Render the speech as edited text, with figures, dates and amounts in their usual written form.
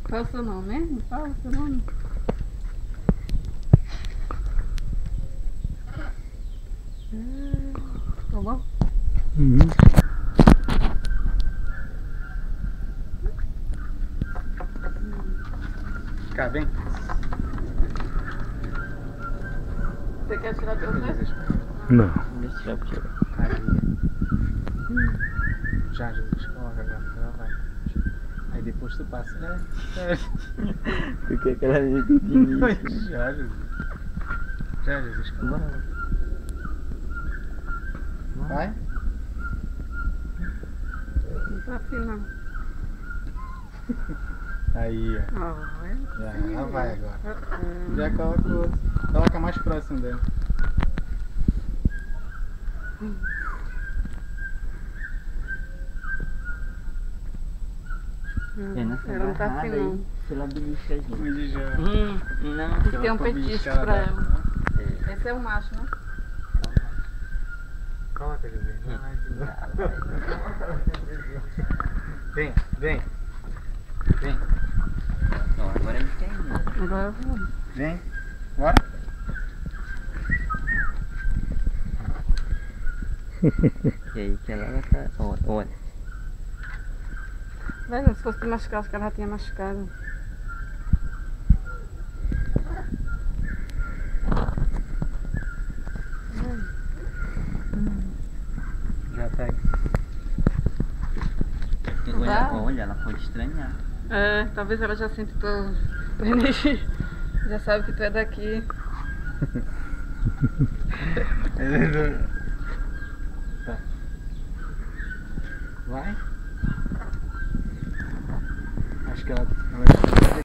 Qual é o seu nome mesmo? Fala o seu nome. Tá bom? Cá, vem. Você quer tirar teu dedo? Não. Deixa eu tirar o tiro. Aí. Já, Jesus, coloca agora. Ela vai. Aí depois tu passa. Porque aquela vez que Já, Jesus. Já, Jesus, coloca. Vai? Não tá assim não. Aí, ó. Já, ela vai agora. Já coloca o outro. Coloca mais próximo dela. Ela não tá assim não. Pela belisca, gente. Mas já. Não. Tem que ter um petisco pra ela. Esse é o macho, né? Coloca, Jesus. Vem, vem. Vem. Ó, agora ele tem. Agora eu vou. Vem. Bora. E aí que ela tá. Olha. Velho, se fosse te machucar, acho que ela já tinha machucado. Já pega. Olha, ela pode estranhar. É, talvez ela já sinta tua energia. Já sabe que tu é daqui. Tá. Vai. Acho que ela